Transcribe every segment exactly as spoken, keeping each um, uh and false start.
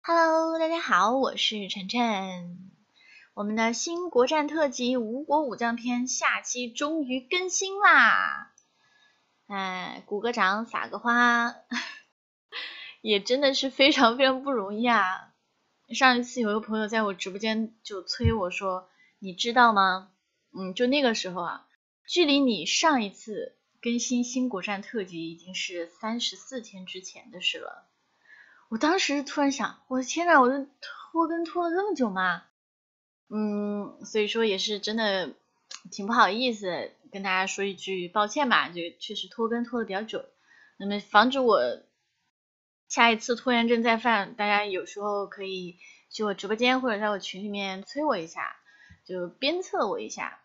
Hello，大家好，我是晨晨。我们的新国战特辑吴国武将篇下期终于更新啦！哎，鼓个掌，撒个花，也真的是非常非常不容易啊！上一次有个朋友在我直播间就催我说，你知道吗？嗯，就那个时候啊，距离你上一次更新新国战特辑已经是三十四天之前的事了。我当时突然想，我的天哪，我这拖更拖了这么久吗？嗯，所以说也是真的挺不好意思，跟大家说一句抱歉吧，就确实拖更拖的比较久。那么防止我下一次拖延症再犯，大家有时候可以去我直播间或者在我群里面催我一下，就鞭策我一下。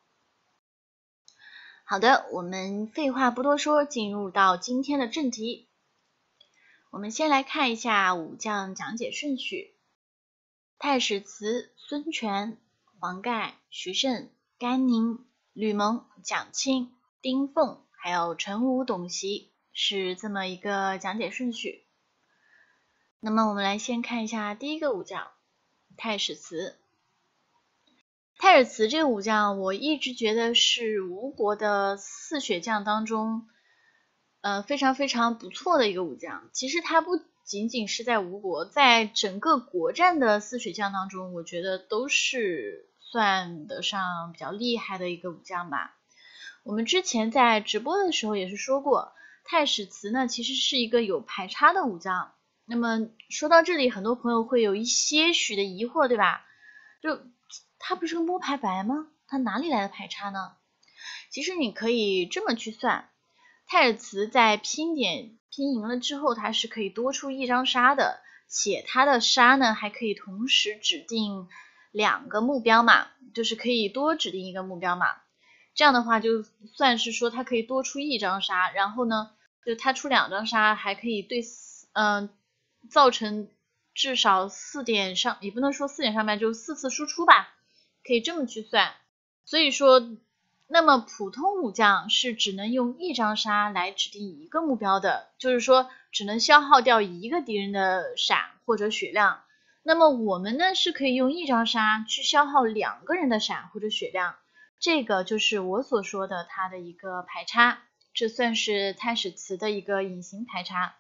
好的，我们废话不多说，进入到今天的正题。我们先来看一下武将讲解顺序。太史慈、孙权、黄盖、徐盛、甘宁、吕蒙、蒋钦、丁奉，还有陈武、董袭，是这么一个讲解顺序。那么我们来先看一下第一个武将太史慈。太史慈这个武将，我一直觉得是吴国的四血将当中呃，非常非常不错的一个武将。其实他不仅仅是在吴国，在整个国战的四血将当中，我觉得都是算得上比较厉害的一个武将吧。我们之前在直播的时候也是说过，太史慈呢其实是一个有排插的武将。那么说到这里，很多朋友会有一些许的疑惑，对吧？就他不是个摸牌白吗？他哪里来的排插呢？其实你可以这么去算。太史慈在拼点拼赢了之后，他是可以多出一张杀的，且他的杀呢还可以同时指定两个目标嘛，就是可以多指定一个目标嘛。这样的话就算是说他可以多出一张杀，然后呢，就他出两张杀还可以对嗯、呃、造成至少四点上，也不能说四点上麦，就四次输出吧，可以这么去算。所以说那么普通武将是只能用一张杀来指定一个目标的，就是说只能消耗掉一个敌人的闪或者血量。那么我们呢是可以用一张杀去消耗两个人的闪或者血量，这个就是我所说的它的一个排插，这算是太史慈的一个隐形排插。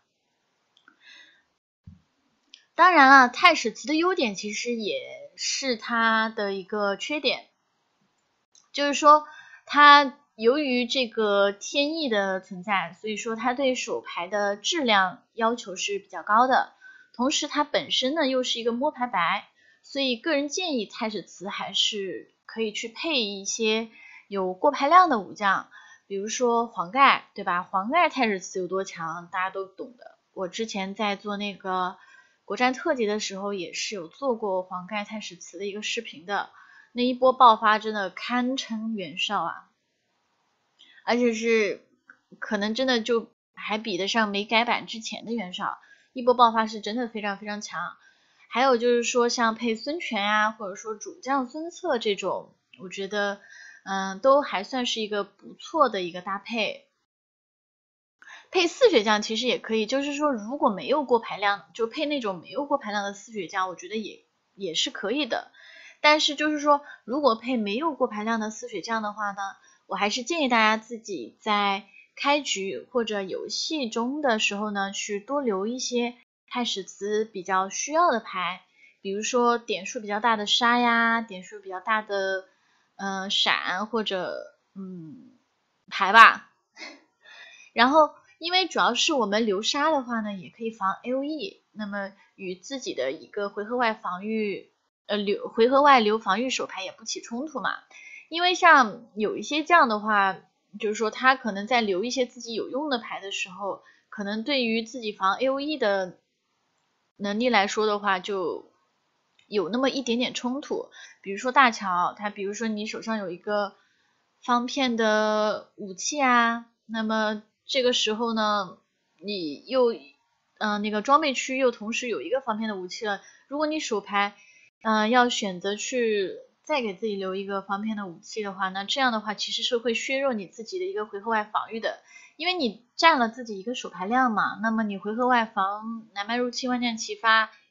当然了，太史慈的优点其实也是它的一个缺点，就是说它由于这个天意的存在，所以说它对手牌的质量要求是比较高的，同时它本身呢又是一个摸牌白，所以个人建议太史慈还是可以去配一些有过牌量的武将，比如说黄盖，对吧？黄盖太史慈有多强，大家都懂的。我之前在做那个国战特辑的时候，也是有做过黄盖太史慈的一个视频的。那一波爆发真的堪称袁绍啊，而且是可能真的就还比得上没改版之前的袁绍，一波爆发是真的非常非常强。还有就是说像配孙权啊，或者说主将孙策这种，我觉得嗯都还算是一个不错的一个搭配。配四血将其实也可以，就是说如果没有过牌量，就配那种没有过牌量的四血将，我觉得也也是可以的。但是就是说如果配没有过牌量的四血将的话呢，我还是建议大家自己在开局或者游戏中的时候呢，去多留一些太史慈比较需要的牌，比如说点数比较大的杀呀，点数比较大的呃闪或者嗯牌吧。然后因为主要是我们留杀的话呢，也可以防 A O E， 那么与自己的一个回合外防御呃留回合外留防御手牌也不起冲突嘛。因为像有一些将的话，就是说他可能在留一些自己有用的牌的时候，可能对于自己防 A O E 的能力来说的话，就有那么一点点冲突。比如说大乔，他比如说你手上有一个方片的武器啊，那么这个时候呢，你又嗯、呃、那个装备区又同时有一个方片的武器了，如果你手牌嗯、呃、要选择去再给自己留一个方片的武器的话，那这样的话其实是会削弱你自己的一个回合外防御的，因为你占了自己一个手牌量嘛，那么你回合外防南蛮入侵万箭齐发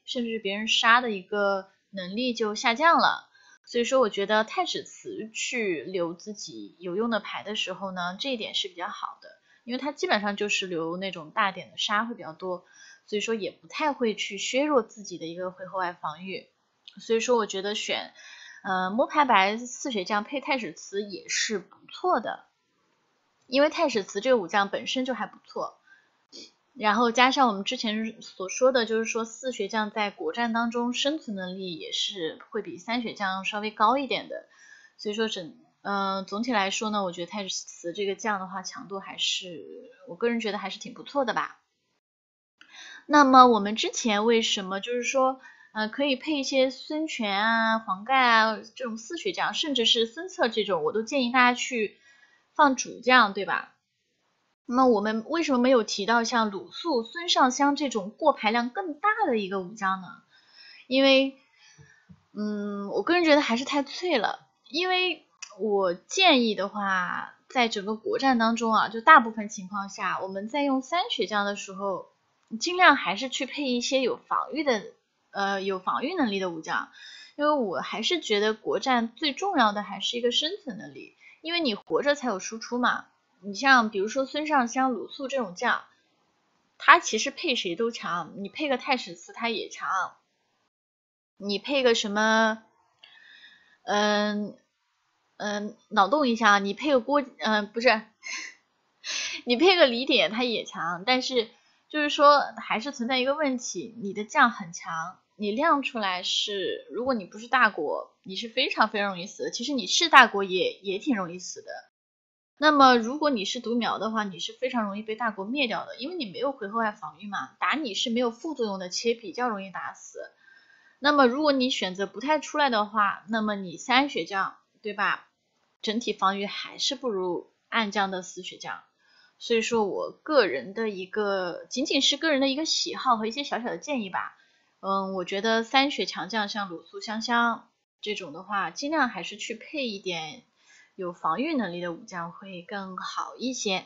甚至别人杀的一个能力就下降了。所以说我觉得太史慈去留自己有用的牌的时候呢，这一点是比较好的，因为他基本上就是留那种大点的杀会比较多，所以说也不太会去削弱自己的一个回合外防御。所以说我觉得选呃摸牌白四血将配太史慈也是不错的，因为太史慈这个武将本身就还不错，然后加上我们之前所说的，就是说四血将在国战当中生存能力也是会比三血将稍微高一点的，所以说整呃总体来说呢，我觉得太史慈这个将的话强度还是我个人觉得还是挺不错的吧。那么我们之前为什么就是说呃可以配一些孙权啊、黄盖啊这种四血将，甚至是孙策这种，我都建议大家去放主将，对吧？那么我们为什么没有提到像鲁肃、孙尚香这种过牌量更大的一个武将呢？因为，嗯，我个人觉得还是太脆了。因为我建议的话，在整个国战当中啊，就大部分情况下，我们在用三血将的时候，尽量还是去配一些有防御的，呃，有防御能力的武将。因为我还是觉得国战最重要的还是一个生存能力，因为你活着才有输出嘛。你像比如说孙尚香、鲁肃这种将，他其实配谁都强，你配个太史慈他也强，你配个什么，嗯嗯，脑洞一下，你配个郭，嗯、呃、不是，你配个李典他也强，但是就是说还是存在一个问题，你的将很强，你亮出来是，如果你不是大国，你是非常非常容易死的，其实你是大国也也挺容易死的。那么如果你是独苗的话，你是非常容易被大国灭掉的，因为你没有回合外防御嘛，打你是没有副作用的，且比较容易打死。那么如果你选择不太出来的话，那么你三血将，对吧？整体防御还是不如暗将的四血将。所以说我个人的一个，仅仅是个人的一个喜好和一些小小的建议吧。嗯，我觉得三血强将像鲁肃、香香这种的话，尽量还是去配一点有防御能力的武将会更好一些。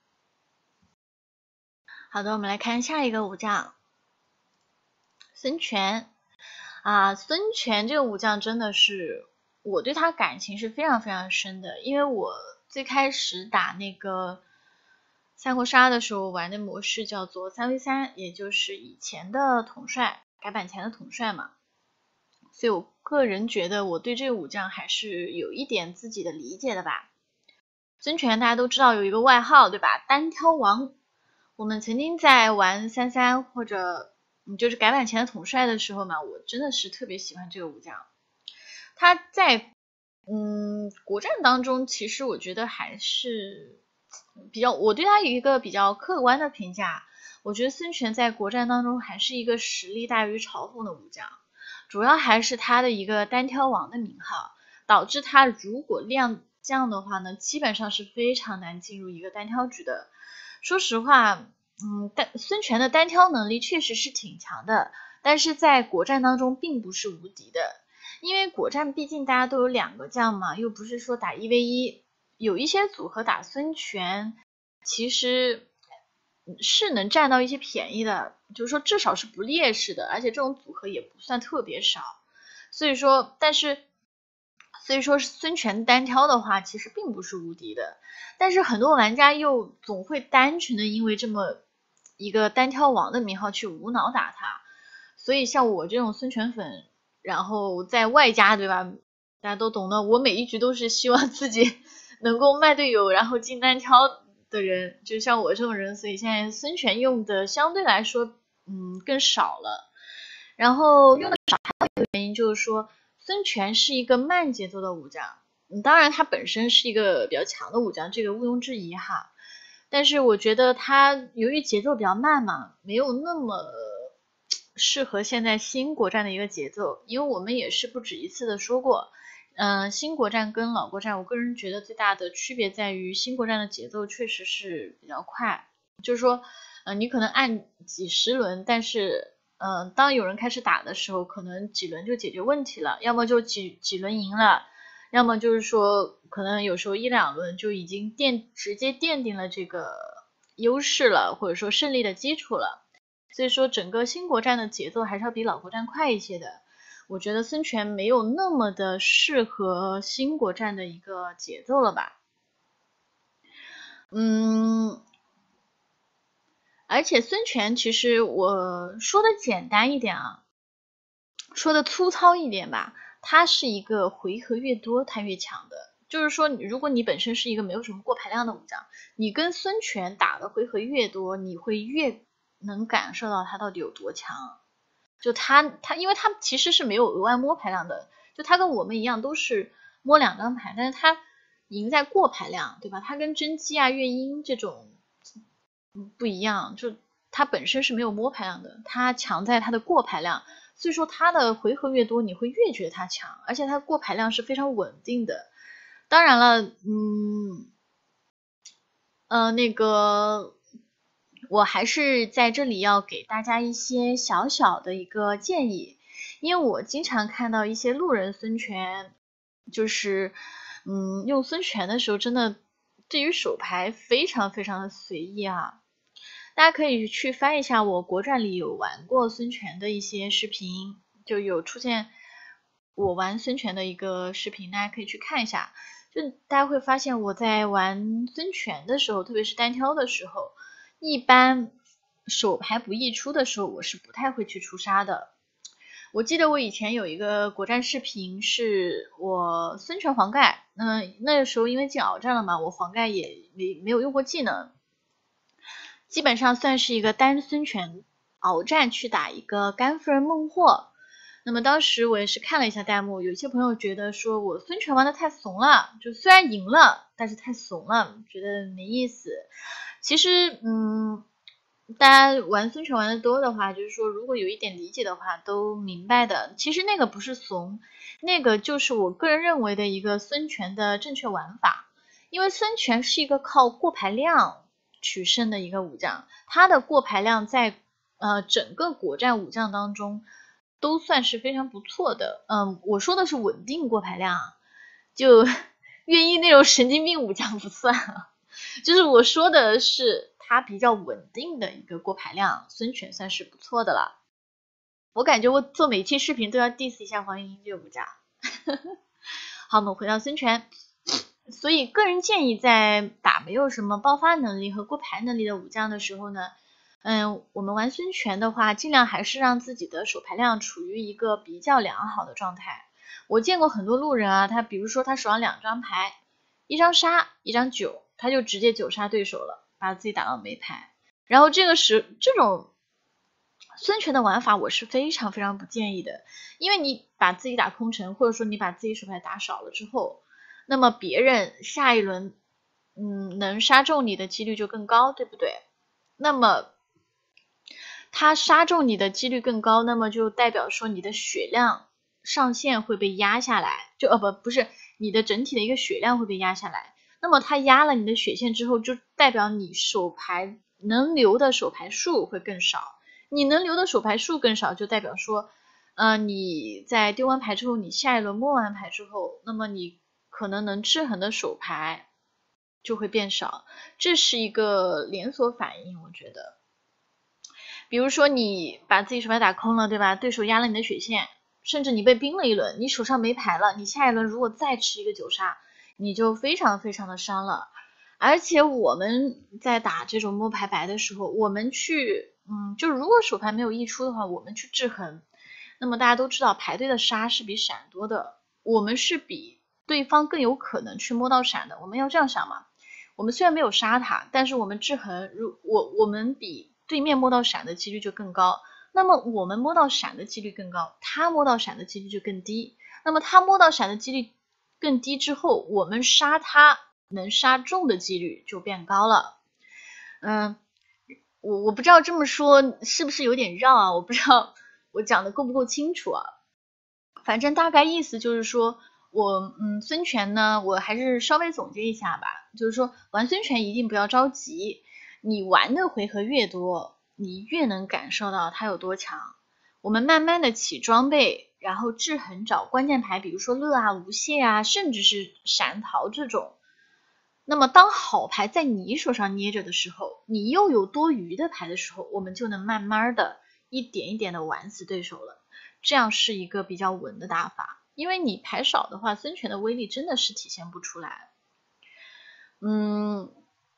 好的，我们来看下一个武将，孙权啊，孙权这个武将真的是我对他感情是非常非常深的，因为我最开始打那个三国杀的时候玩的模式叫做 三 V 三， 也就是以前的统帅，改版前的统帅嘛，所以我个人觉得我对这个武将还是有一点自己的理解的吧。孙权大家都知道有一个外号，对吧？单挑王。我们曾经在玩三三或者嗯就是改版前的统帅的时候嘛，我真的是特别喜欢这个武将。他在嗯国战当中，其实我觉得还是比较，我对他有一个比较客观的评价。我觉得孙权在国战当中还是一个实力大于嘲讽的武将，主要还是他的一个单挑王的名号，导致他如果亮将的话呢，基本上是非常难进入一个单挑局的。说实话，嗯，单孙权的单挑能力确实是挺强的，但是在国战当中并不是无敌的，因为国战毕竟大家都有两个将嘛，又不是说打一 v 一，有一些组合打孙权，其实是能占到一些便宜的，就是说至少是不劣势的，而且这种组合也不算特别少，所以说，但是。所以说孙权单挑的话其实并不是无敌的，但是很多玩家又总会单纯的因为这么一个单挑王的名号去无脑打他，所以像我这种孙权粉，然后在外加对吧，大家都懂的，我每一局都是希望自己能够卖队友然后进单挑的人，就像我这种人，所以现在孙权用的相对来说嗯更少了，然后用的少还有一个原因就是说孙权是一个慢节奏的武将，嗯，当然他本身是一个比较强的武将，这个毋庸置疑哈。但是我觉得他由于节奏比较慢嘛，没有那么适合现在新国战的一个节奏。因为我们也是不止一次的说过，嗯、呃，新国战跟老国战，我个人觉得最大的区别在于新国战的节奏确实是比较快，就是说，呃，你可能按几十轮，但是。嗯、呃，当有人开始打的时候，可能几轮就解决问题了，要么就几几轮赢了，要么就是说可能有时候一两轮就已经奠直接奠定了这个优势了，或者说胜利的基础了。 所以说整个新国战的节奏还是要比老国战快一些的。我觉得孙权没有那么的适合新国战的一个节奏了吧。嗯，而且孙权其实我说的简单一点啊，说的粗糙一点吧，他是一个回合越多他越强的。就是说如果你本身是一个没有什么过牌量的武将，你跟孙权打的回合越多，你会越能感受到他到底有多强。就他他因为他其实是没有额外摸牌量的，就他跟我们一样都是摸两张牌，但是他赢在过牌量，对吧？他跟甄姬啊、乐英这种不一样，就他本身是没有摸牌量的，他强在他的过牌量，所以说他的回合越多，你会越觉得他强，而且他过牌量是非常稳定的。当然了，嗯，呃，那个。我还是在这里要给大家一些小小的一个建议，因为我经常看到一些路人孙权，就是嗯用孙权的时候真的对于手牌非常非常的随意啊。大家可以去翻一下我国战里有玩过孙权的一些视频，就有出现我玩孙权的一个视频，大家可以去看一下。就大家会发现我在玩孙权的时候，特别是单挑的时候，一般手牌不易出的时候，我是不太会去出杀的。我记得我以前有一个国战视频，是我孙权黄盖，嗯，那个时候因为进鏖战了嘛，我黄盖也没没有用过技能，基本上算是一个单孙权鏖战去打一个甘夫人孟获。那么当时我也是看了一下弹幕，有些朋友觉得说我孙权玩的太怂了，就虽然赢了，但是太怂了，觉得没意思。其实，嗯，大家玩孙权玩的多的话，就是说如果有一点理解的话，都明白的。其实那个不是怂，那个就是我个人认为的一个孙权的正确玩法。因为孙权是一个靠过牌量取胜的一个武将，他的过牌量在呃整个国战武将当中都算是非常不错的。嗯，我说的是稳定过牌量，就乐毅那种神经病武将不算啊。就是我说的是他比较稳定的一个过牌量，孙权算是不错的了。我感觉我做每期视频都要 diss 一下黄莺莺这个武将。好，我们回到孙权。所以个人建议在打没有什么爆发能力和过牌能力的武将的时候呢，嗯，我们玩孙权的话，尽量还是让自己的手牌量处于一个比较良好的状态。我见过很多路人啊，他比如说他手上两张牌，一张杀，一张九，他就直接九杀对手了，把自己打到没牌。然后这个时这种孙权的玩法我是非常非常不建议的，因为你把自己打空城，或者说你把自己手牌打少了之后，那么别人下一轮嗯能杀中你的几率就更高，对不对？那么他杀中你的几率更高，那么就代表说你的血量上限会被压下来，就呃不不是你的整体的一个血量会被压下来。那么他压了你的血线之后，就代表你手牌能留的手牌数会更少。你能留的手牌数更少，就代表说，呃，你在丢完牌之后，你下一轮摸完牌之后，那么你可能能制衡的手牌就会变少，这是一个连锁反应，我觉得。比如说你把自己手牌打空了，对吧？对手压了你的血线，甚至你被冰了一轮，你手上没牌了，你下一轮如果再吃一个九杀，你就非常非常的伤了。而且我们在打这种摸牌白的时候，我们去，嗯，就如果手牌没有溢出的话，我们去制衡。那么大家都知道，排队的杀是比闪多的，我们是比对方更有可能去摸到闪的。我们要这样想嘛，我们虽然没有杀他，但是我们制衡，如我我们比对面摸到闪的几率就更高。那么我们摸到闪的几率更高，他摸到闪的几率就更低。那么他摸到闪的几率更低之后，我们杀他能杀中的几率就变高了。嗯，我我不知道这么说是不是有点绕啊？我不知道我讲的够不够清楚啊？反正大概意思就是说，我嗯孙权呢，我还是稍微总结一下吧，就是说玩孙权一定不要着急，你玩的回合越多，你越能感受到他有多强。我们慢慢的起装备，然后制衡找关键牌，比如说乐啊、无懈啊，甚至是闪逃这种。 那么当好牌在你手上捏着的时候，你又有多余的牌的时候，我们就能慢慢的一点一点的玩死对手了，这样是一个比较稳的打法。因为你牌少的话，孙权的威力真的是体现不出来。嗯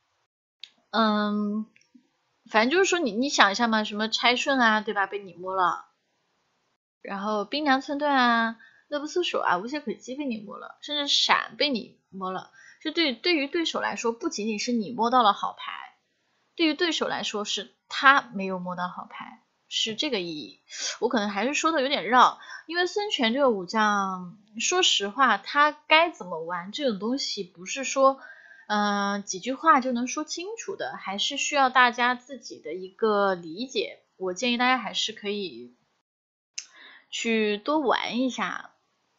嗯，反正就是说你你想一下嘛，什么拆顺啊，对吧？被你摸了，然后兵粮寸断啊，乐不思蜀啊，无懈可击被你摸了，甚至闪被你摸了。就对对于对手来说，不仅仅是你摸到了好牌，对于对手来说是他没有摸到好牌，是这个意义。我可能还是说的有点绕，因为孙权这个武将，说实话，他该怎么玩这种东西，不是说嗯、呃、几句话就能说清楚的，还是需要大家自己的一个理解。我建议大家还是可以去多玩一下。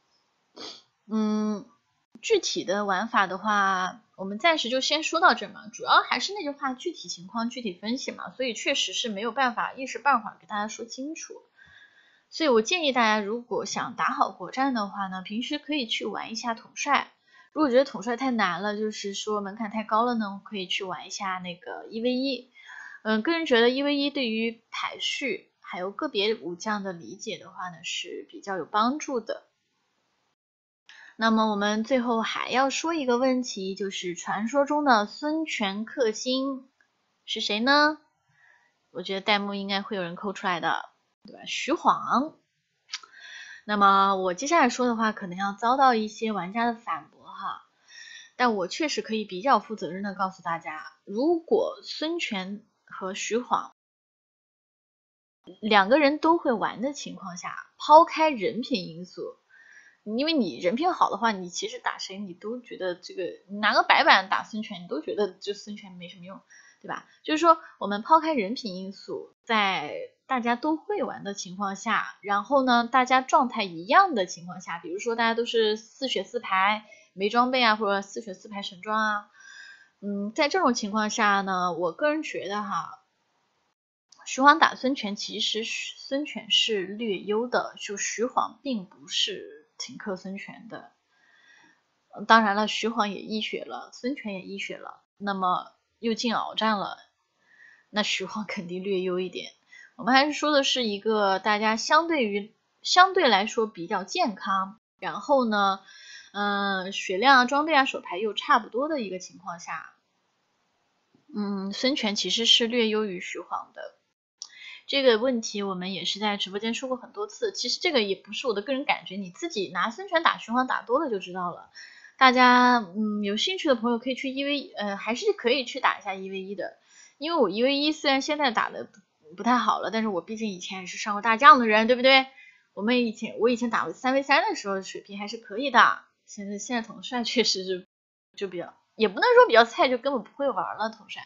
嗯，具体的玩法的话，我们暂时就先说到这嘛。主要还是那句话，具体情况具体分析嘛，所以确实是没有办法一时半会儿给大家说清楚。所以我建议大家，如果想打好国战的话呢，平时可以去玩一下统帅。如果觉得统帅太难了，就是说门槛太高了呢，可以去玩一下那个一 v 一。嗯，个人觉得一 v 一对于排序还有个别武将的理解的话呢，是比较有帮助的。那么我们最后还要说一个问题，就是传说中的孙权克星是谁呢？我觉得弹幕应该会有人扣出来的，对吧？徐晃。那么我接下来说的话，可能要遭到一些玩家的反驳哈，但我确实可以比较负责任的告诉大家，如果孙权和徐晃两个人都会玩的情况下，抛开人品因素，因为你人品好的话，你其实打谁你都觉得这个，你拿个白板打孙权，你都觉得就孙权没什么用，对吧？就是说我们抛开人品因素，在大家都会玩的情况下，然后呢，大家状态一样的情况下，比如说大家都是四血四牌没装备啊，或者四血四牌神装啊，嗯，在这种情况下呢，我个人觉得哈，徐晃打孙权，其实孙权是略优的，就徐晃并不是挺克孙权的。当然了，徐晃也一血了，孙权也一血了，那么又进鏖战了，那徐晃肯定略优一点。我们还是说的是一个大家相对于相对来说比较健康，然后呢，嗯、呃，血量啊、装备啊、手牌又差不多的一个情况下，嗯，孙权其实是略优于徐晃的。这个问题我们也是在直播间说过很多次，其实这个也不是我的个人感觉，你自己拿孙权打徐晃打多了就知道了。大家嗯有兴趣的朋友可以去一 v 呃还是可以去打一下一 v 一的，因为我一 v 一虽然现在打的不太好了，但是我毕竟以前也是上过大将的人，对不对？我们以前我以前打三 v 三的时候水平还是可以的，现在现在统帅确实是就比较，也不能说比较菜，就根本不会玩了统帅。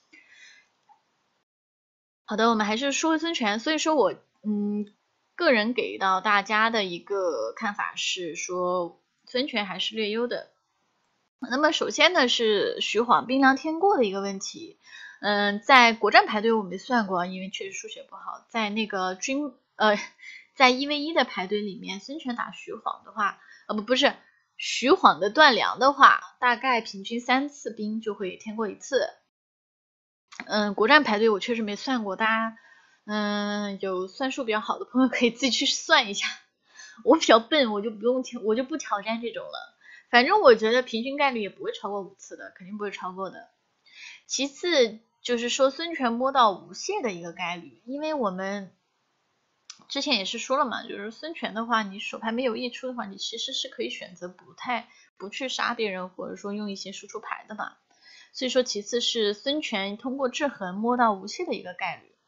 好的，我们还是说回孙权，所以说我嗯个人给到大家的一个看法是说孙权还是略优的。那么首先呢是徐晃兵粮添过的一个问题，嗯，在国战排队我没算过，因为确实数学不好，在那个军呃在一 v 一的排队里面，孙权打徐晃的话，呃不不是徐晃的断粮的话，大概平均三次兵就会添过一次。嗯，国战排队我确实没算过，大家嗯有算术比较好的朋友可以自己去算一下。我比较笨，我就不用挑，我就不挑战这种了。反正我觉得平均概率也不会超过五次的，肯定不会超过的。其次就是说孙权摸到无懈的一个概率，因为我们之前也是说了嘛，就是孙权的话，你手牌没有溢出的话，你其实是可以选择不太不去杀别人，或者说用一些输出牌的嘛。所以说其次是孙权通过制衡摸到无懈的一个概率。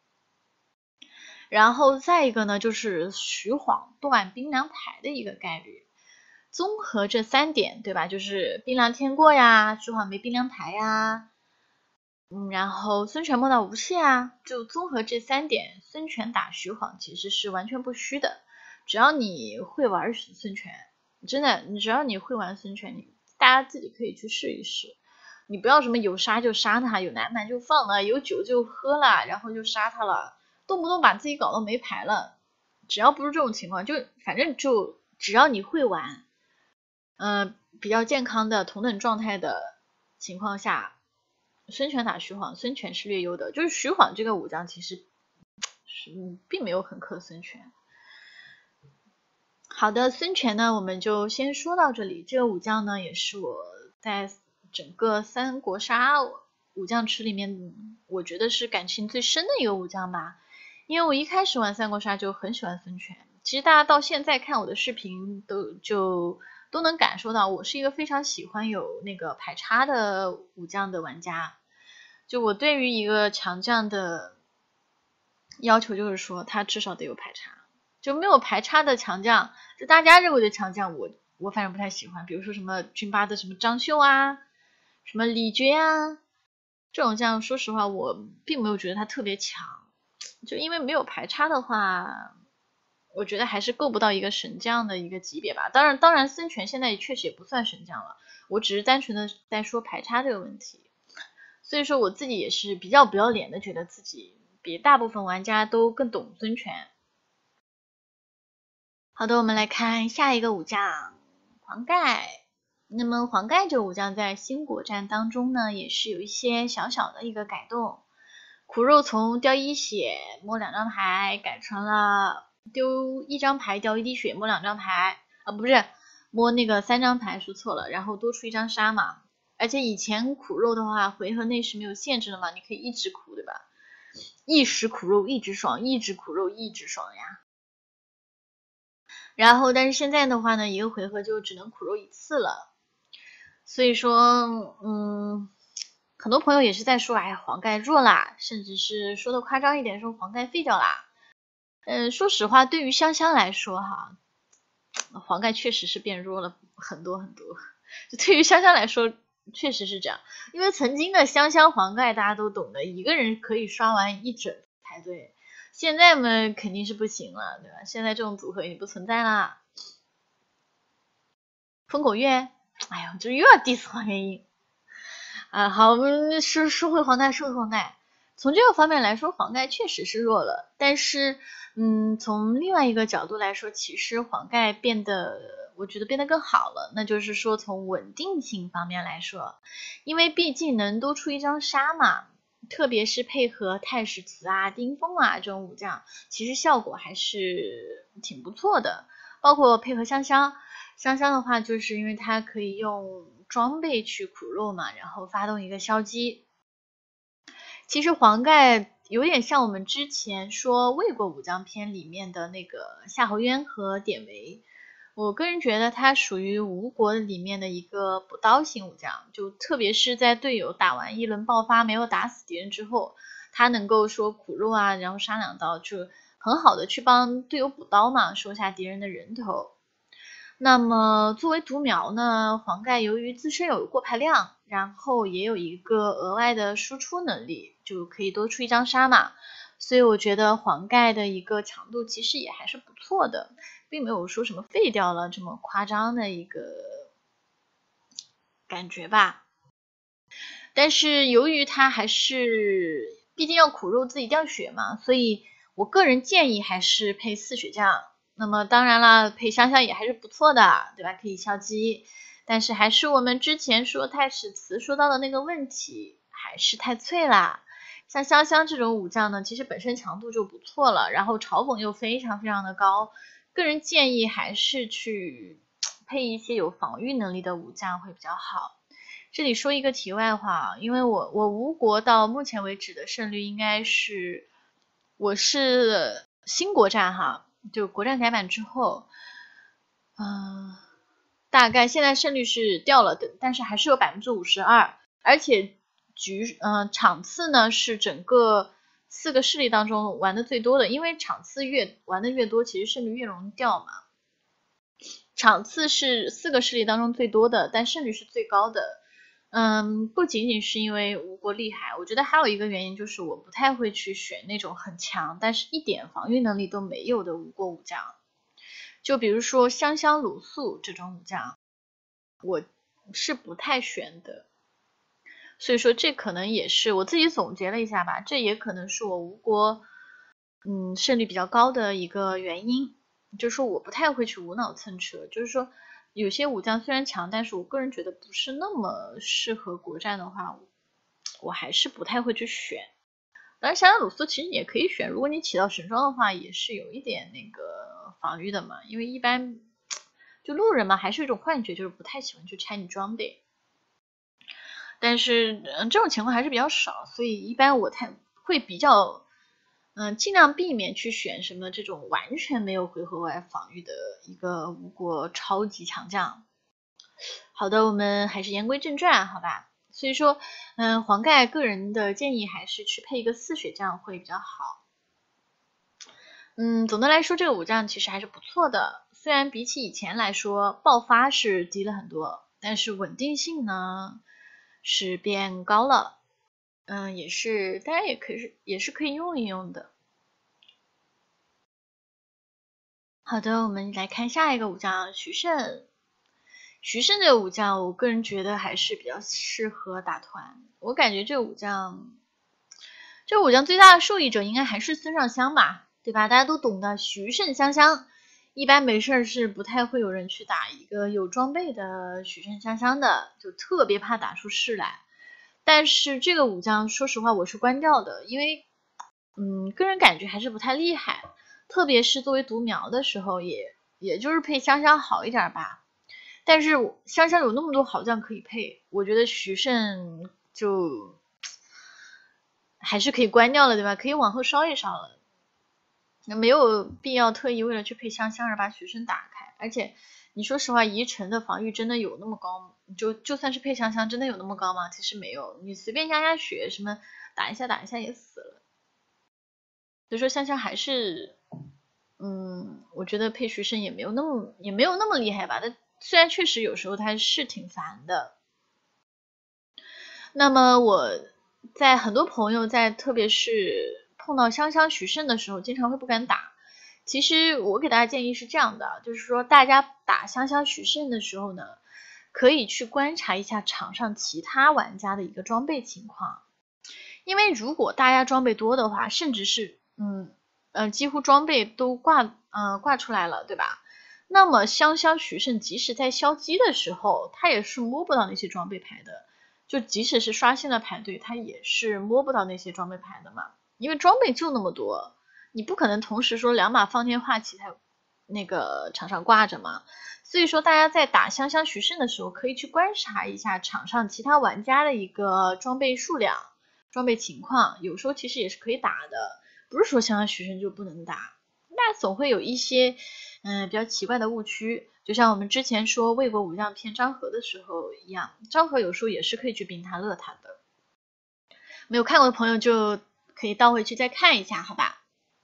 然后再一个呢，就是徐晃断兵粮牌的一个概率。综合这三点，对吧？就是兵粮添过呀，徐晃没兵粮牌呀，嗯，然后孙权摸到无懈啊，就综合这三点，孙权打徐晃其实是完全不虚的。只要你会玩孙权，真的，你只要你会玩孙权，你大家自己可以去试一试。你不要什么有杀就杀他，有南蛮就放了，有酒就喝了，然后就杀他了，动不动把自己搞到没牌了。只要不是这种情况，就反正就只要你会玩，嗯、呃，比较健康的同等状态的情况下，孙权打徐晃，孙权是略优的，就是徐晃这个武将其实是并没有很克孙权。好的，孙权呢我们就先说到这里。这个武将呢也是我在整个三国杀武将池里面我觉得是感情最深的一个武将吧。因为我一开始玩三国杀就很喜欢孙权，其实大家到现在看我的视频都就都能感受到我是一个非常喜欢有那个排插的武将的玩家。就我对于一个强将的要求就是说他至少得有排插，就没有排插的强将，就大家认为的强将我我反正不太喜欢，比如说什么军八的什么张绣啊，什么李傕啊，这种将说实话我并没有觉得他特别强，就因为没有排插的话，我觉得还是够不到一个神将的一个级别吧。当然当然孙权现在确实也不算神将了，我只是单纯的在说排插这个问题。所以说我自己也是比较不要脸的，觉得自己比大部分玩家都更懂孙权。好的，我们来看下一个武将黄盖。那么黄盖这个武将在新国战当中呢，也是有一些小小的一个改动。苦肉从掉一血摸两张牌改成了丢一张牌掉一滴血摸两张牌啊，不是摸那个三张牌，说错了，然后多出一张杀嘛。而且以前苦肉的话回合内是没有限制的嘛，你可以一直苦，对吧？一时苦肉一直爽，一直苦肉一直爽呀。然后但是现在的话呢，一个回合就只能苦肉一次了。所以说嗯，很多朋友也是在说，哎呀黄盖弱啦，甚至是说的夸张一点说黄盖废掉啦。嗯，说实话对于香香来说哈，黄盖确实是变弱了很多很多。就对于香香来说确实是这样，因为曾经的香香黄盖大家都懂的，一个人可以刷完一整排队，现在嘛肯定是不行了，对吧？现在这种组合已经不存在啦。风口月，哎呦，这又要 diss 黄月英啊！好，我们说说回黄盖，说回黄盖。从这个方面来说，黄盖确实是弱了，但是，嗯，从另外一个角度来说，其实黄盖变得，我觉得变得更好了。那就是说，从稳定性方面来说，因为毕竟能多出一张杀嘛，特别是配合太史慈啊、丁锋啊这种武将，其实效果还是挺不错的。包括配合香香，香香的话，就是因为它可以用装备去苦肉嘛，然后发动一个消击。其实黄盖有点像我们之前说魏国武将篇里面的那个夏侯渊和典韦，我个人觉得他属于吴国里面的一个补刀型武将，就特别是在队友打完一轮爆发没有打死敌人之后，他能够说苦肉啊，然后杀两刀，就很好的去帮队友补刀嘛，收下敌人的人头。那么作为独苗呢，黄盖由于自身有过牌量，然后也有一个额外的输出能力，就可以多出一张杀嘛，所以我觉得黄盖的一个强度其实也还是不错的，并没有说什么废掉了这么夸张的一个感觉吧。但是由于他还是毕竟要苦肉自己掉血嘛，所以我个人建议还是配四血将。那么当然了，配香香也还是不错的，对吧？可以消击，但是还是我们之前说太史慈说到的那个问题，还是太脆啦。像香香这种武将呢，其实本身强度就不错了，然后嘲讽又非常非常的高，个人建议还是去配一些有防御能力的武将会比较好。这里说一个题外话，因为我我吴国到目前为止的胜率应该是，我是新国战哈。就国战改版之后，嗯、呃，大概现在胜率是掉了的，但是还是有百分之五十二，而且局嗯、呃、场次呢是整个四个势力当中玩的最多的，因为场次越玩的越多，其实胜率越容易掉嘛。场次是四个势力当中最多的，但胜率是最高的。嗯，不仅仅是因为吴国厉害，我觉得还有一个原因就是我不太会去选那种很强但是一点防御能力都没有的吴国武将，就比如说香香鲁肃这种武将，我是不太选的。所以说这可能也是我自己总结了一下吧，这也可能是我吴国嗯胜率比较高的一个原因，就是说我不太会去无脑蹭车，就是说有些武将虽然强，但是我个人觉得不是那么适合国战的话，我还是不太会去选。当然，香香鲁斯其实也可以选，如果你起到神装的话，也是有一点那个防御的嘛。因为一般就路人嘛，还是有一种幻觉，就是不太喜欢去拆你装备。但是，嗯，这种情况还是比较少，所以一般我太会比较，嗯，尽量避免去选什么这种完全没有回合外防御的一个吴国超级强将。好的，我们还是言归正传，好吧？所以说，嗯，黄盖个人的建议还是去配一个四血将会比较好。嗯，总的来说，这个武将其实还是不错的，虽然比起以前来说，爆发是低了很多，但是稳定性呢是变高了。嗯，也是大家也可以也是可以用一用的。好的，我们来看下一个武将徐盛。徐盛这个武将，我个人觉得还是比较适合打团。我感觉这个武将，这个武将最大的受益者应该还是孙尚香吧，对吧？大家都懂的，徐盛香香，一般没事是不太会有人去打一个有装备的徐盛香香的，就特别怕打出事来。但是这个武将，说实话我是关掉的，因为，嗯，个人感觉还是不太厉害，特别是作为独苗的时候也，也也就是配香香好一点吧。但是香香有那么多好将可以配，我觉得徐盛就还是可以关掉了，对吧？可以往后烧一烧了，那没有必要特意为了去配香香而把徐盛打开。而且你说实话，宜城的防御真的有那么高吗？就就算是配香香，真的有那么高吗？其实没有，你随便压压血，什么打一下打一下也死了。所以说香香还是，嗯，我觉得配徐盛也没有那么也没有那么厉害吧。但虽然确实有时候他是挺烦的。那么我在很多朋友在特别是碰到香香徐盛的时候，经常会不敢打。其实我给大家建议是这样的，就是说大家打香香徐盛的时候呢，可以去观察一下场上其他玩家的一个装备情况。因为如果大家装备多的话，甚至是嗯呃几乎装备都挂呃挂出来了，对吧？那么香香徐盛即使在消机的时候，他也是摸不到那些装备牌的。就即使是刷新了排队，他也是摸不到那些装备牌的嘛，因为装备就那么多，你不可能同时说两把方天画戟在那个场上挂着嘛。所以说大家在打香香徐盛的时候，可以去观察一下场上其他玩家的一个装备数量、装备情况，有时候其实也是可以打的，不是说香香徐盛就不能打，那总会有一些嗯比较奇怪的误区。就像我们之前说魏国武将骗张合的时候一样，张合有时候也是可以去兵他乐他的。没有看过的朋友就可以倒回去再看一下，好吧？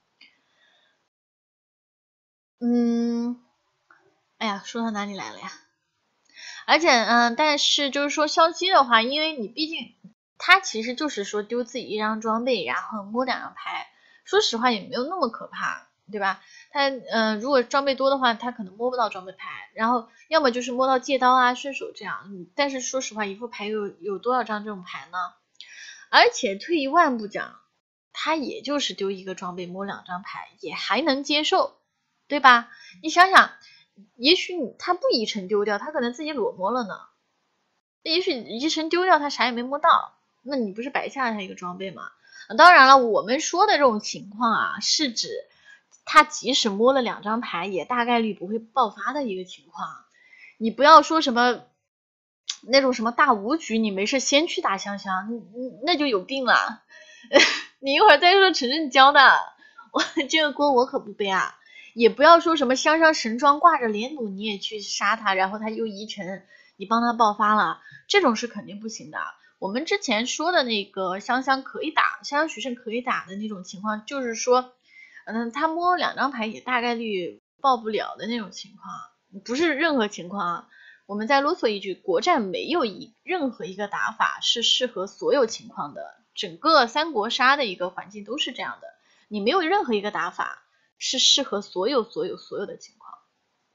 嗯，哎呀，说到哪里来了呀？而且，嗯，但是就是说消机的话，因为你毕竟他其实就是说丢自己一张装备，然后摸两张牌，说实话也没有那么可怕，对吧？他嗯、呃，如果装备多的话，他可能摸不到装备牌，然后要么就是摸到借刀啊、顺手这样。但是说实话，一副牌有有多少张这种牌呢？而且退一万步讲，他也就是丢一个装备摸两张牌，也还能接受，对吧？你想想，也许他不一城丢掉，他可能自己裸摸了呢。也许一城丢掉，他啥也没摸到，那你不是白下了他一个装备吗？当然了，我们说的这种情况啊，是指他即使摸了两张牌，也大概率不会爆发的一个情况。你不要说什么那种什么大无局，你没事先去打香香，那就有病了。你一会儿再说陈正教的，我这个锅我可不背啊。也不要说什么香香神装挂着连弩你也去杀他，然后他又移城，你帮他爆发了，这种是肯定不行的。我们之前说的那个香香可以打，香香徐盛可以打的那种情况，就是说，嗯，他摸两张牌也大概率爆不了的那种情况，不是任何情况啊。我们再啰嗦一句，国战没有一任何一个打法是适合所有情况的，整个三国杀的一个环境都是这样的，你没有任何一个打法是适合所有所有所有的情况。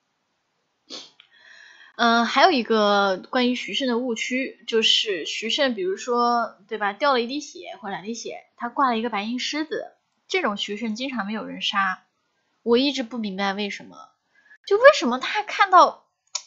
嗯、呃，还有一个关于徐盛的误区，就是徐盛比如说对吧，掉了一滴血或两滴血，他挂了一个白银狮子，这种徐盛经常没有人杀，我一直不明白为什么，就为什么他看到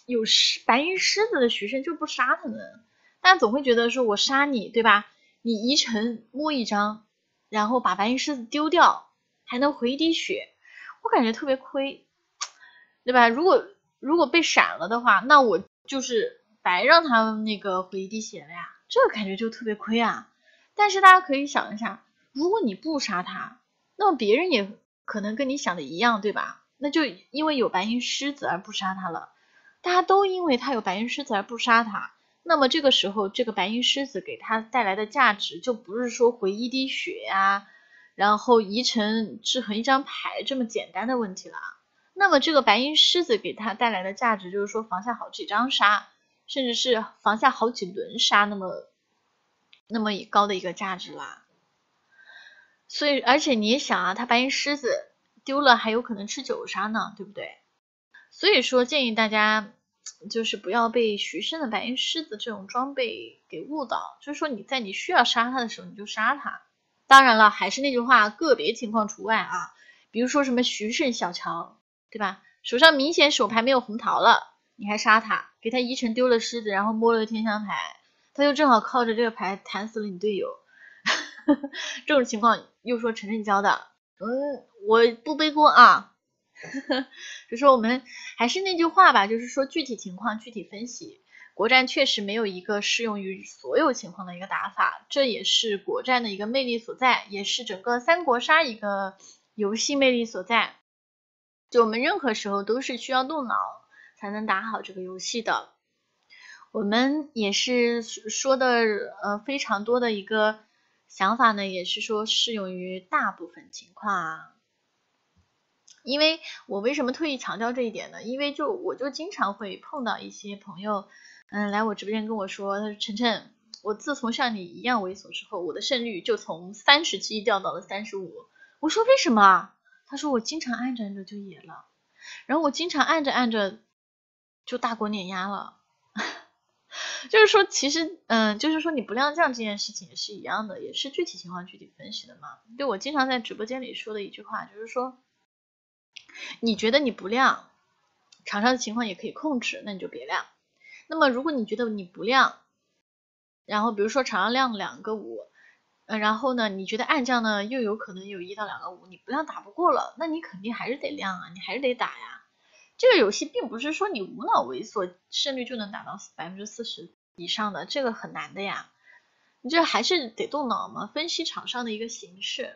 有白银狮子的徐盛就不杀他们，大家总会觉得说我杀你，对吧？你移城摸一张，然后把白银狮子丢掉，还能回一滴血，我感觉特别亏，对吧？如果如果被闪了的话，那我就是白让他那个回一滴血了呀，这个感觉就特别亏啊。但是大家可以想一下，如果你不杀他，那么别人也可能跟你想的一样，对吧？那就因为有白银狮子而不杀他了，大家都因为他有白银狮子而不杀他，那么这个时候这个白银狮子给他带来的价值就不是说回一滴血呀，然后移城制衡一张牌这么简单的问题了。那么这个白银狮子给他带来的价值就是说防下好几张杀，甚至是防下好几轮杀，那么那么高的一个价值啦。所以而且你也想啊，他白银狮子丢了还有可能吃九杀呢，对不对？所以说建议大家就是不要被徐盛的白银狮子这种装备给误导，就是说你在你需要杀他的时候你就杀他。当然了，还是那句话，个别情况除外啊。比如说什么徐盛小乔，对吧？手上明显手牌没有红桃了，你还杀他，给他移成丢了狮子，然后摸了个天香牌，他就正好靠着这个牌弹死了你队友。这种情况又说陈正交的，嗯，我不背锅啊。就说我们还是那句话吧，就是说具体情况具体分析。国战确实没有一个适用于所有情况的一个打法，这也是国战的一个魅力所在，也是整个三国杀一个游戏魅力所在。就我们任何时候都是需要动脑才能打好这个游戏的。我们也是说的呃非常多的一个想法呢，也是说适用于大部分情况啊。因为我为什么特意强调这一点呢？因为就我就经常会碰到一些朋友，嗯，来我直播间跟我说，他说晨晨，我自从像你一样猥琐之后，我的胜率就从三十七掉到了三十五。我说为什么？他说我经常按着按着就野了，然后我经常按着按着就大国碾压了。就是说其实嗯，就是说你不亮将这件事情也是一样的，也是具体情况具体分析的嘛。对，我经常在直播间里说的一句话就是说，你觉得你不亮，场上的情况也可以控制，那你就别亮。那么如果你觉得你不亮，然后比如说场上亮两个五，呃，然后呢你觉得暗将呢又有可能有一到两个五，你不亮打不过了，那你肯定还是得亮啊，你还是得打呀。这个游戏并不是说你无脑猥琐胜率就能达到百分之四十以上的，这个很难的呀。你这还是得动脑嘛，分析场上的一个形势。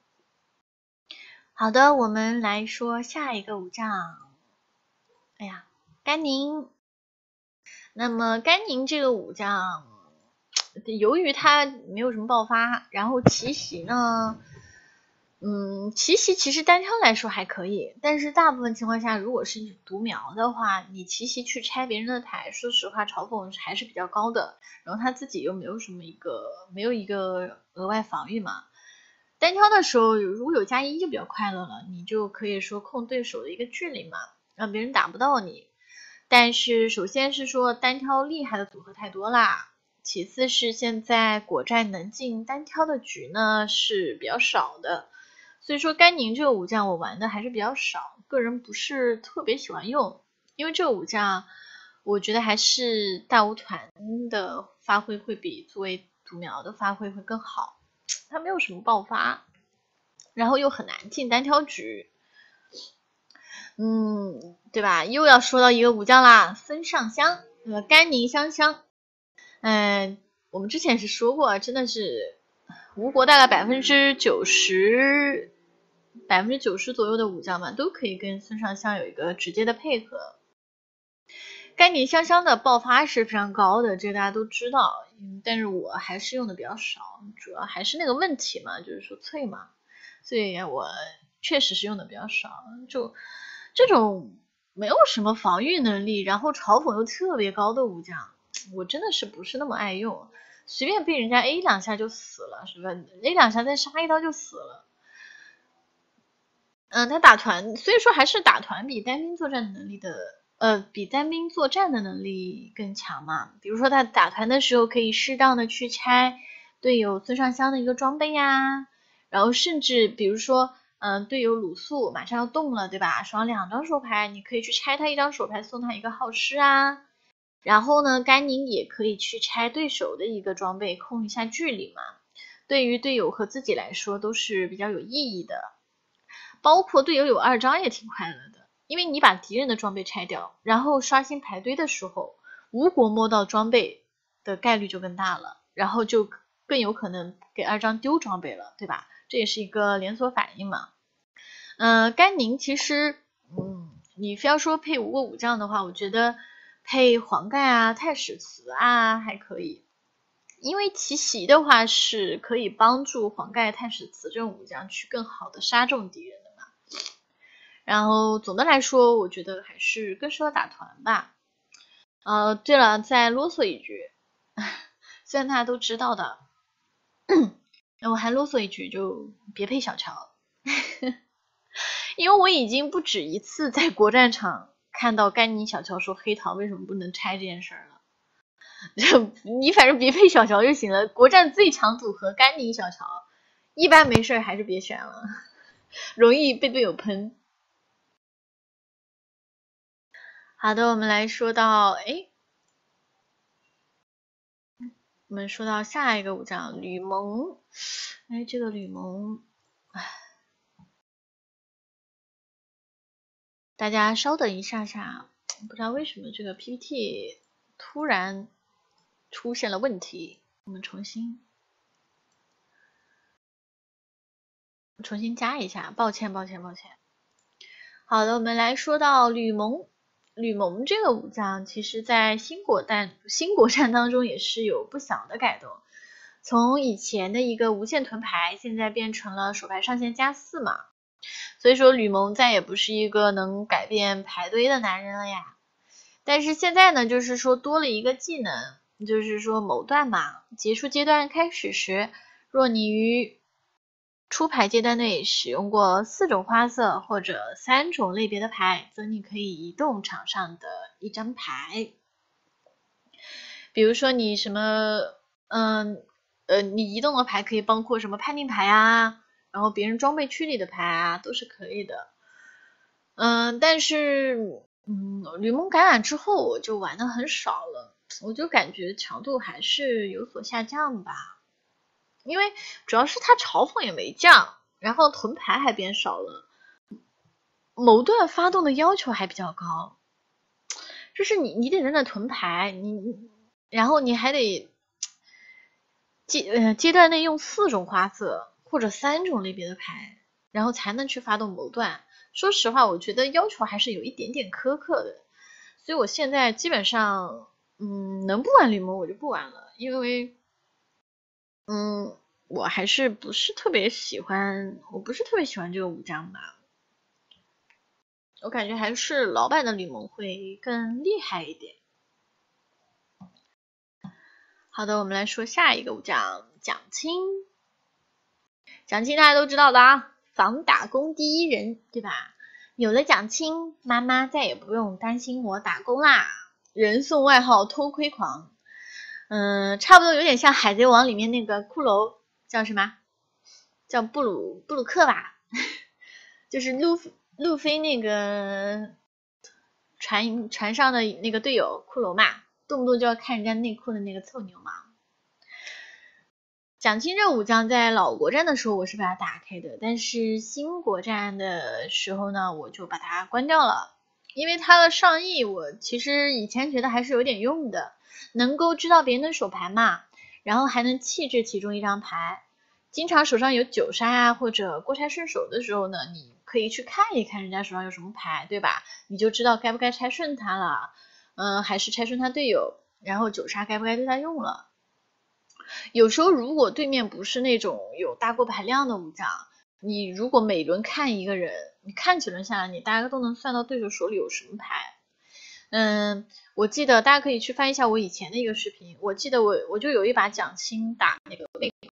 好的，我们来说下一个武将。哎呀，甘宁。那么甘宁这个武将，由于他没有什么爆发，然后奇袭呢，嗯，奇袭其实单挑来说还可以，但是大部分情况下，如果是独苗的话，你奇袭去拆别人的台，说实话嘲讽还是比较高的，然后他自己又没有什么一个没有一个额外防御嘛。单挑的时候如果有加一就比较快乐了，你就可以说控对手的一个距离嘛，让别人打不到你。但是首先是说单挑厉害的组合太多啦，其次是现在国战能进单挑的局呢是比较少的，所以说甘宁这个武将我玩的还是比较少，个人不是特别喜欢用，因为这个武将我觉得还是大舞团的发挥会比作为独苗的发挥会更好，他没有什么爆发，然后又很难进单挑局，嗯，对吧？又要说到一个武将啦，孙尚香，呃，甘宁香香，嗯、呃，我们之前是说过，真的是吴国大概百分之九十，百分之九十左右的武将们都可以跟孙尚香有一个直接的配合。甘宁香香的爆发是非常高的，这个大家都知道，嗯，但是我还是用的比较少，主要还是那个问题嘛，就是说脆嘛，所以我确实是用的比较少，就这种没有什么防御能力，然后嘲讽又特别高的武将，我真的是不是那么爱用，随便被人家 A 两下就死了，是吧 ？A 两下再杀一刀就死了。嗯，他打团，所以说还是打团比单兵作战能力的。呃，比单兵作战的能力更强嘛，比如说他打团的时候可以适当的去拆队友孙尚香的一个装备呀，然后甚至比如说嗯、呃，队友鲁肃马上要动了，对吧？手上两张手牌，你可以去拆他一张手牌，送他一个耗尸啊。然后呢，甘宁也可以去拆对手的一个装备，控一下距离嘛。对于队友和自己来说都是比较有意义的。包括队友有二张也挺快乐的，因为你把敌人的装备拆掉，然后刷新排堆的时候，吴国摸到装备的概率就更大了，然后就更有可能给二张丢装备了，对吧？这也是一个连锁反应嘛。呃，甘宁其实，嗯，你非要说配吴国武将的话，我觉得配黄盖啊、太史慈啊还可以，因为奇袭的话是可以帮助黄盖、太史慈这种武将去更好的杀中敌人的嘛。然后总的来说，我觉得还是更适合打团吧。呃，对了，再啰嗦一句，虽然大家都知道的，我还啰嗦一句，就别配小乔，因为我已经不止一次在国战场看到甘宁小乔说黑桃为什么不能拆这件事儿了。你反正别配小乔就行了，国战最强组合甘宁小乔，一般没事还是别选了，容易被队友喷。好的，我们来说到，哎，我们说到下一个武将吕蒙，哎，这个吕蒙，哎，大家稍等一下下，不知道为什么这个 P P T 突然出现了问题，我们重新重新加一下，抱歉抱歉抱歉。好的，我们来说到吕蒙。吕蒙这个武将，其实在新国战新国战当中也是有不小的改动。从以前的一个无限屯牌，现在变成了手牌上限加四嘛。所以说吕蒙再也不是一个能改变排堆的男人了呀。但是现在呢，就是说多了一个技能，就是说某段嘛，结束阶段开始时，若你于出牌阶段内使用过四种花色或者三种类别的牌，则你可以移动场上的一张牌。比如说你什么，嗯呃，你移动的牌可以包括什么判定牌啊，然后别人装备区里的牌啊，都是可以的。嗯，但是，嗯，吕蒙改版之后我就玩的很少了，我就感觉强度还是有所下降吧。因为主要是他嘲讽也没降，然后屯牌还变少了，某段发动的要求还比较高，就是你你得在那屯牌，你然后你还得阶呃阶段内用四种花色或者三种类别的牌，然后才能去发动某段。说实话，我觉得要求还是有一点点苛刻的，所以我现在基本上，嗯，能不玩吕蒙我就不玩了，因为，嗯，我还是不是特别喜欢，我不是特别喜欢这个武将吧，我感觉还是老版的吕蒙会更厉害一点。好的，我们来说下一个武将蒋钦。蒋钦大家都知道的啊，防打工第一人，对吧？有了蒋钦，妈妈再也不用担心我打工啦。人送外号偷窥狂，嗯，差不多有点像海贼王里面那个骷髅叫什么？叫布鲁布鲁克吧，就是路路飞那个船船上的那个队友骷髅嘛，动不动就要看人家内裤的那个臭牛嘛。蒋钦这武将在老国战的时候我是把它打开的，但是新国战的时候呢，我就把它关掉了，因为它的上亿我其实以前觉得还是有点用的，能够知道别人的手牌嘛，然后还能弃置其中一张牌，经常手上有九杀啊或者过拆顺手的时候呢，你可以去看一看人家手上有什么牌，对吧？你就知道该不该拆顺他了，嗯，还是拆顺他队友，然后九杀该不该对他用了。有时候如果对面不是那种有大过牌量的武将，你如果每轮看一个人，你看几轮下来，你大概都能算到对手手里有什么牌。嗯，我记得大家可以去翻一下我以前的一个视频，我记得我我就有一把蒋钦打那个魏的，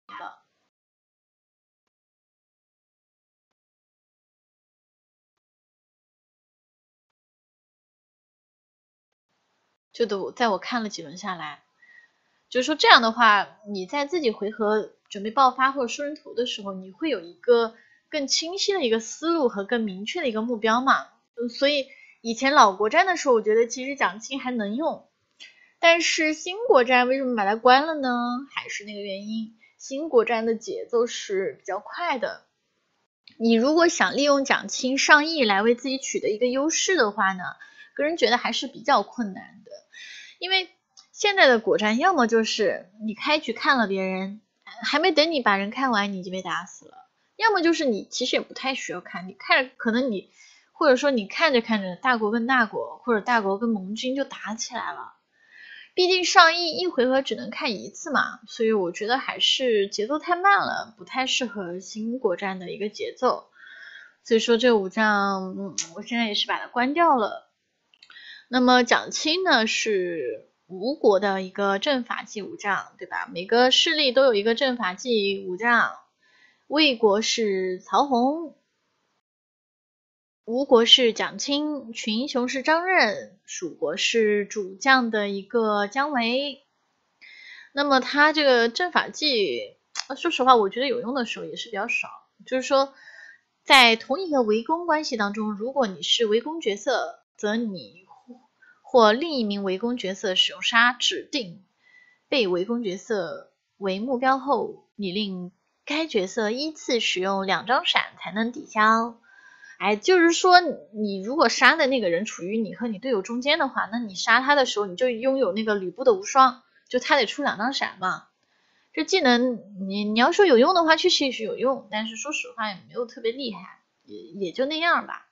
就都在我看了几轮下来，就是说这样的话，你在自己回合准备爆发或者收人头的时候，你会有一个更清晰的一个思路和更明确的一个目标嘛。所以以前老国战的时候，我觉得其实蒋钦还能用，但是新国战为什么把它关了呢？还是那个原因，新国战的节奏是比较快的。你如果想利用蒋钦上亿来为自己取得一个优势的话呢，个人觉得还是比较困难的。因为现在的国战要么就是你开局看了别人，还没等你把人看完你就被打死了，要么就是你其实也不太需要看，你看着可能你或者说你看着看着大国跟大国或者大国跟盟军就打起来了。毕竟上亿一回合只能看一次嘛，所以我觉得还是节奏太慢了，不太适合新国战的一个节奏。所以说这个武将，嗯，我现在也是把它关掉了。那么蒋钦呢是吴国的一个正法纪武将，对吧？每个势力都有一个正法纪武将。魏国是曹洪，吴国是蒋钦，群雄是张任，蜀国是主将的一个姜维。那么他这个阵法纪，说实话我觉得有用的时候也是比较少，就是说在同一个围攻关系当中，如果你是围攻角色，则你或另一名围攻角色使用杀指定被围攻角色为目标后，你令该角色依次使用两张闪才能抵消。哎，就是说你如果杀的那个人处于你和你队友中间的话，那你杀他的时候你就拥有那个吕布的无双，就他得出两张闪嘛。这技能你你要说有用的话确实也是有用，但是说实话也没有特别厉害，也也就那样吧。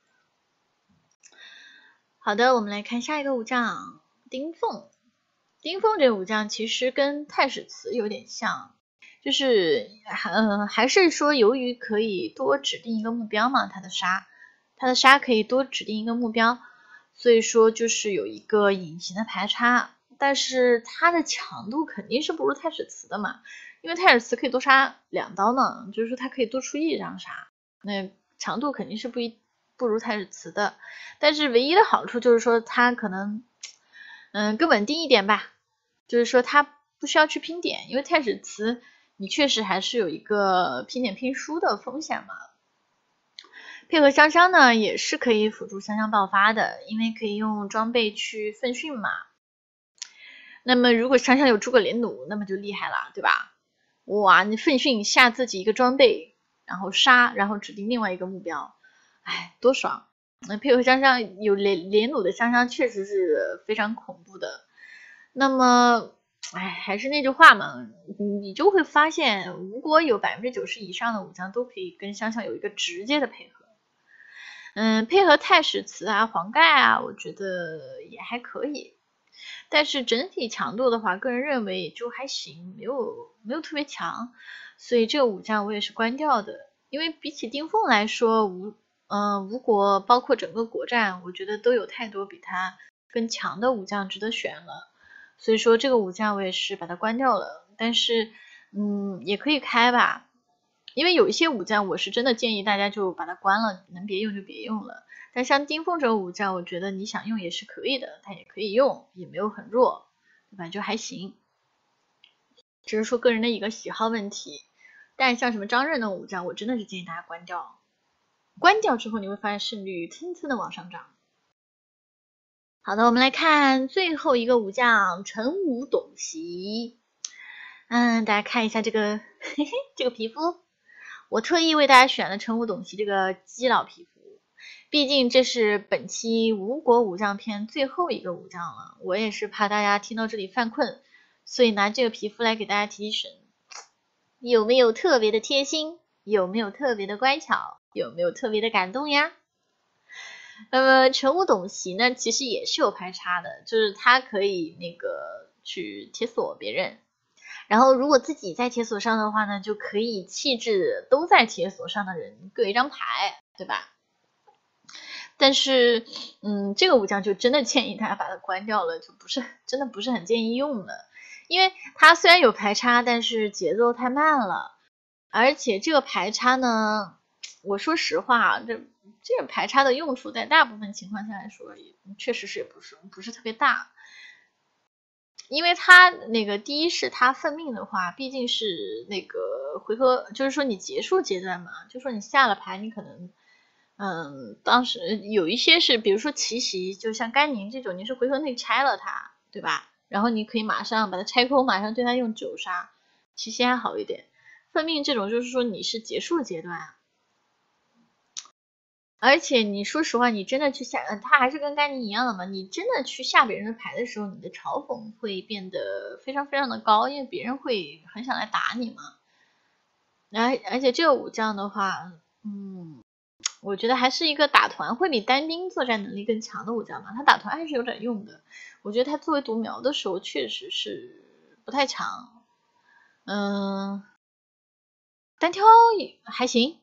好的，我们来看下一个武将丁奉。丁奉这个武将其实跟太史慈有点像，就是嗯、呃，还是说由于可以多指定一个目标嘛，他的杀他的杀可以多指定一个目标，所以说就是有一个隐形的排插，但是它的强度肯定是不如太史慈的嘛，因为太史慈可以多杀两刀呢，就是说它可以多出一张杀，那强度肯定是不一不如太史慈的，但是唯一的好处就是说它可能嗯更稳定一点吧，就是说它不需要去拼点，因为太史慈你确实还是有一个拼点拼输的风险嘛。配合香香呢也是可以辅助香香爆发的，因为可以用装备去奋训嘛。那么如果香香有诸葛连弩，那么就厉害了，对吧？哇，你奋训下自己一个装备，然后杀，然后指定另外一个目标，哎，多爽！那配合香香有连连弩的香香确实是非常恐怖的。那么，哎，还是那句话嘛，你就会发现吴国有百分之九十以上的武将都可以跟香香有一个直接的配合。嗯，配合太史慈啊、黄盖啊，我觉得也还可以。但是整体强度的话，个人认为也就还行，没有没有特别强，所以这个武将我也是关掉的。因为比起丁奉来说，吴嗯、呃、吴国包括整个国战，我觉得都有太多比他更强的武将值得选了，所以说这个武将我也是把它关掉了。但是嗯也可以开吧，因为有一些武将我是真的建议大家就把它关了，能别用就别用了。但像丁奉这个武将，我觉得你想用也是可以的，它也可以用，也没有很弱，对吧？就还行，只是说个人的一个喜好问题。但像什么张任的武将，我真的是建议大家关掉。关掉之后，你会发现胜率蹭蹭的往上涨。好的，我们来看最后一个武将陈武董袭。嗯，大家看一下这个嘿嘿这个皮肤。我特意为大家选了陈武董袭这个基佬皮肤，毕竟这是本期吴国武将篇最后一个武将了，我也是怕大家听到这里犯困，所以拿这个皮肤来给大家提提神。有没有特别的贴心？有没有特别的乖巧？有没有特别的感动呀？那么陈武董袭呢，其实也是有排插的，就是他可以那个去铁锁别人。然后如果自己在铁锁上的话呢，就可以弃置都在铁锁上的人各一张牌，对吧？但是嗯，这个武将就真的建议大家把它关掉了，就不是真的不是很建议用的，因为它虽然有排插，但是节奏太慢了，而且这个排插呢，我说实话，这这个排插的用处在大部分情况下来说，也确实是也不是不是特别大。 因为它那个第一是它奋命的话，毕竟是那个回合，就是说你结束阶段嘛，就说你下了牌，你可能，嗯，当时有一些是，比如说奇袭，就像甘宁这种，你是回合内拆了它，对吧？然后你可以马上把它拆空，马上对它用九杀，奇袭还好一点。奋命这种就是说你是结束阶段。而且你说实话，你真的去下，呃，他还是跟甘宁一样的嘛？你真的去下别人的牌的时候，你的嘲讽会变得非常非常的高，因为别人会很想来打你嘛。而而且这个武将的话，嗯，我觉得还是一个打团会比单兵作战能力更强的武将嘛。他打团还是有点用的，我觉得他作为独苗的时候确实是不太强。嗯，单挑也还行。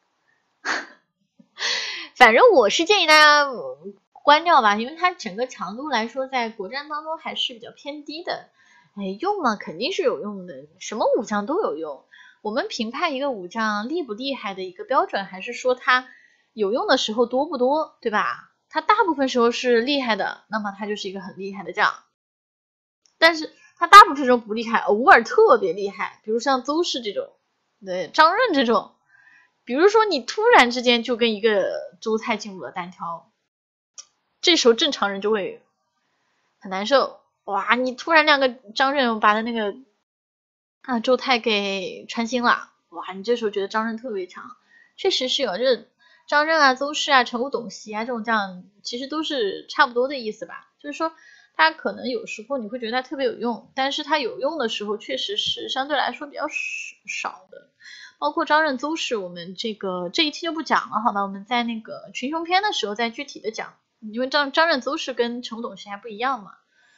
反正我是建议大家关掉吧，因为它整个强度来说，在国战当中还是比较偏低的。哎，用嘛肯定是有用的，什么武将都有用。我们评判一个武将厉不厉害的一个标准，还是说它有用的时候多不多，对吧？它大部分时候是厉害的，那么它就是一个很厉害的将。但是它大部分时候不厉害，偶尔特别厉害，比如像邹氏这种，对，张任这种。比如说你突然之间就跟一个周泰进入了单挑，这时候正常人就会很难受。哇，你突然两个张任把他那个啊周泰给穿心了，哇，你这时候觉得张任特别强，确实是有，就是张任啊、邹氏啊、陈武、董袭啊这种将，其实都是差不多的意思吧。就是说他可能有时候你会觉得他特别有用，但是他有用的时候确实是相对来说比较少的。包括张任、邹氏，我们这个这一期就不讲了，好吧？我们在那个群雄篇的时候再具体的讲，因为张张任、邹氏跟陈武、董袭还不一样嘛。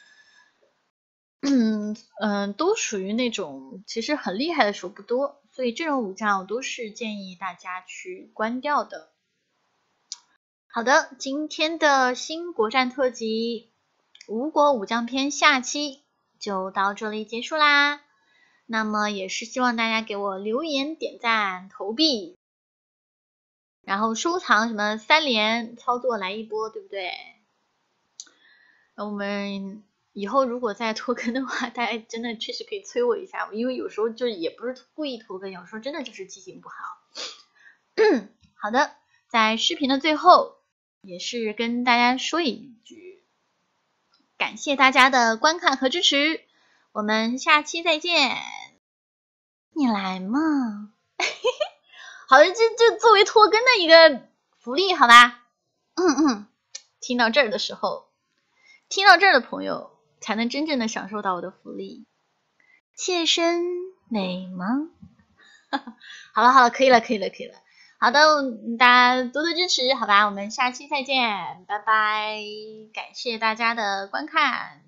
嗯嗯，都属于那种其实很厉害的时候不多，所以这种武将我都是建议大家去关掉的。好的，今天的新国战特辑吴国武将篇下期就到这里结束啦。那么也是希望大家给我留言、点赞、投币，然后收藏什么三连操作来一波，对不对？我们以后如果再拖更的话，大家真的确实可以催我一下，因为有时候就也不是故意拖更，有时候真的就是记性不好。好的，在视频的最后也是跟大家说一句，感谢大家的观看和支持，我们下期再见。你来嘛？好的，这这作为拖更的一个福利，好吧？嗯嗯，听到这儿的时候，听到这儿的朋友才能真正的享受到我的福利，切身美吗？好了好了，可以了可以了可以了。好的，大家多多支持，好吧？我们下期再见，拜拜！感谢大家的观看。